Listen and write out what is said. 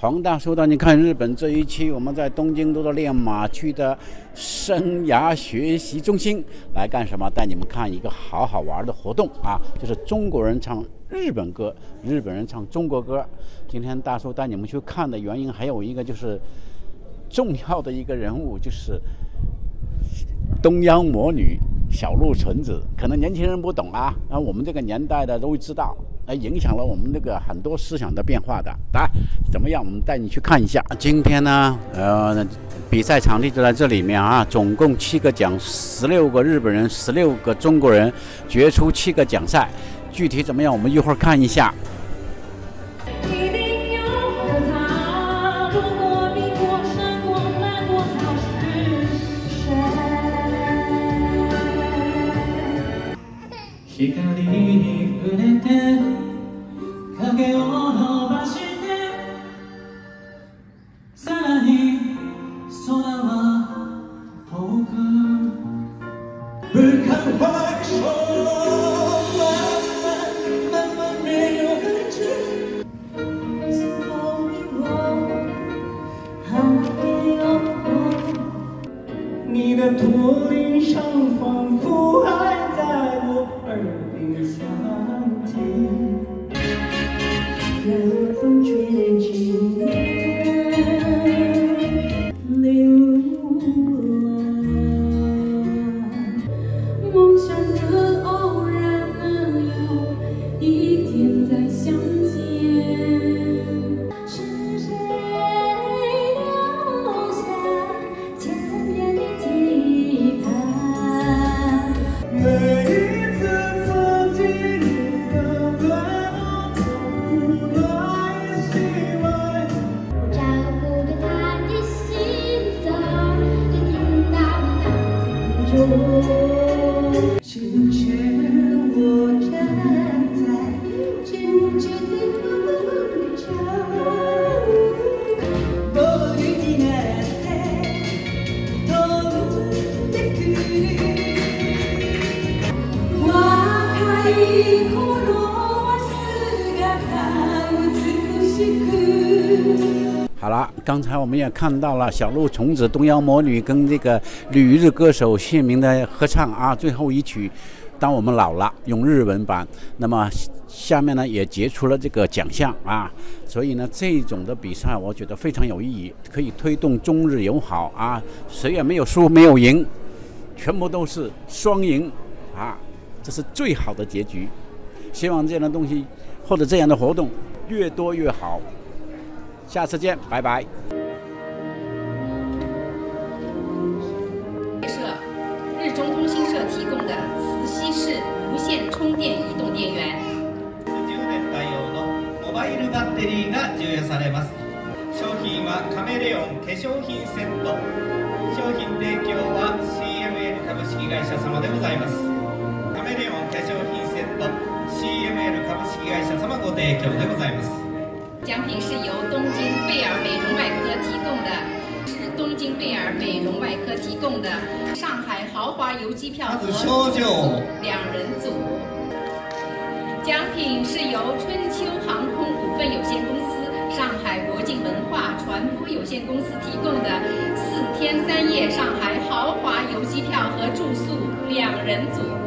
黄大叔带你看日本这一期，我们在东京都的练马区的生涯学习中心来干什么？带你们看一个好好玩的活动啊，就是中国人唱日本歌，日本人唱中国歌。今天大叔带你们去看的原因还有一个就是重要的一个人物，就是东央魔女小鹿纯子。可能年轻人不懂啊，然后我们这个年代的都会知道。影响了我们那个很多思想的变化的，来怎么样？我们带你去看一下。今天呢，比赛场地就在这里面啊，总共7个奖，16个日本人，16个中国人，决出7个奖赛。具体怎么样？我们一会儿看一下。 影を伸ばしてさらに空は遠く不可回首慢慢没有感觉你的驼铃声仿佛还在我耳边响起让风吹进流浪，梦想着偶然能有一天再相见。是谁留下千年的期盼？每一次自己如何今天我站在静静的路上，僕になって飛んでくる若い頃は姿美しく。 好了，刚才我们也看到了小鹿纯子、东央魔女跟这个旅日歌手谢明的合唱啊，最后一曲《当我们老了》用日文版。那么下面呢也结出了这个奖项啊，所以呢这种的比赛我觉得非常有意义，可以推动中日友好啊，谁也没有输没有赢，全部都是双赢啊，这是最好的结局。希望这样的东西或者这样的活动越多越好。下次见，拜拜。 日中通信社提供的磁吸式无线充電移動電源。 充電対応のモバイルバッテリーが授与されます。商品はカメレオン化粧品セット。商品提供は CML 株式会社様でございます。カメレオン化粧品セット CML 株式会社様ご提供でございます。 奖品是由东京贝尔美容外科提供的，是东京贝尔美容外科提供的上海豪华游机票和2人组。奖品是由春秋航空股份有限公司、上海国际文化传播有限公司提供的4天3夜上海豪华游机票和住宿2人组。